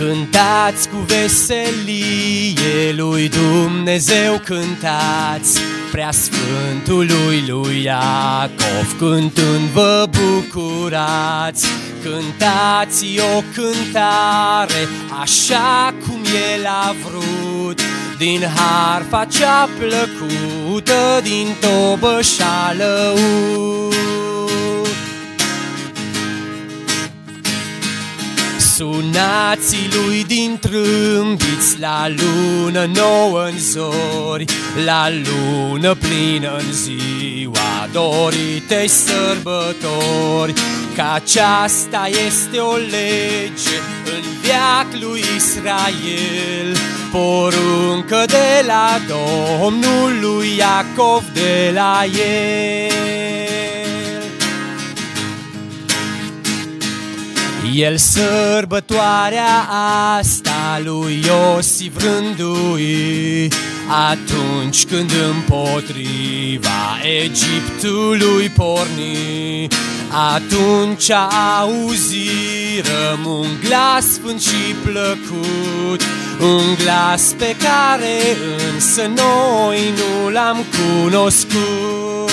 Cântați cu veselie lui Dumnezeu, cântați Preasfântului lui Iacov, cântând vă bucurați. Cântați o cântare așa cum El a vrut, din harfa cea plăcută, din tobă și-a lăut. Sunați lui din trâmbiți la lună nouă în zori, la lună plină în ziua doritei sărbători, că aceasta este o lege în veac lui Israel, poruncă de la Domnul lui Iacov de la el. El sărbătoarea asta lui Iosif rândui, atunci când împotriva Egiptului porni. Atunci auzirăm un glas sfânt și plăcut, un glas pe care însă noi nu l-am cunoscut.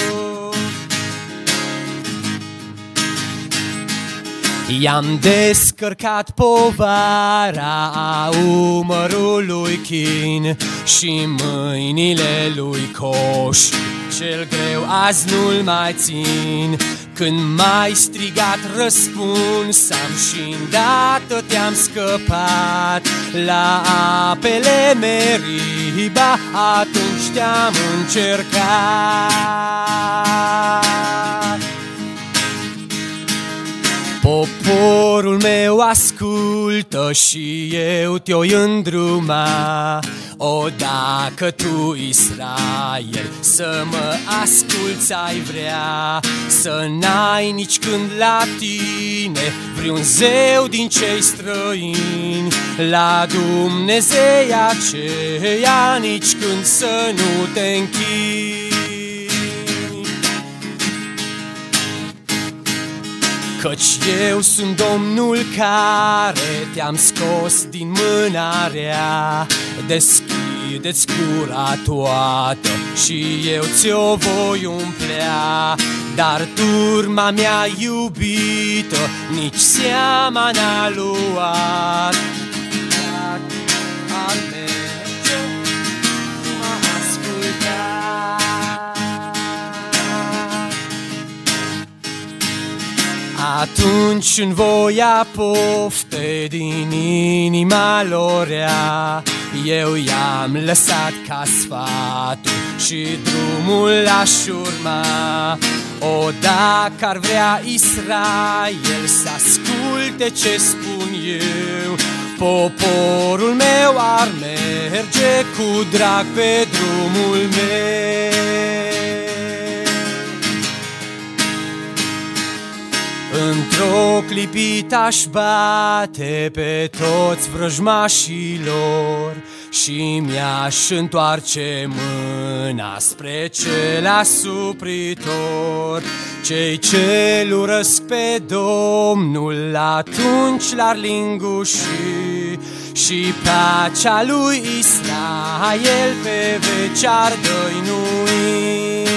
I-am descărcat povara a umărului chin și mâinile lui coș, cel greu azi nu-l mai țin. Când m-ai strigat răspuns am și îndată te-am scăpat, la apele Meriba atunci te-am încercat. Poporul meu ascultă și eu te-o îndruma, o, dacă tu, Israel, să mă asculți ai vrea, să n-ai nici când la tine vreun zeu din cei străini, la Dumnezei aceea nici când să nu te închini. Căci eu sunt Domnul care te-am scos din mâna rea. Deschideți gura toată și eu ți-o voi umplea. Dar turma mea iubită nici seama n-a luat. Ar merge, m-a ascultat. Atunci în voia pofte din inima lor rea, eu i-am lăsat ca sfatul și drumul aș urma. O, dacă ar vrea Israel să asculte ce spun eu, poporul meu ar merge cu drag pe drumul meu. Într-o clipită aș bate pe toți vrăjmașilor și mi-aș întoarce mâna spre cel asupritor. Cei ce-l urăsc pe Domnul atunci l-ar linguși și pacea lui Israel pe veci ar dăinui.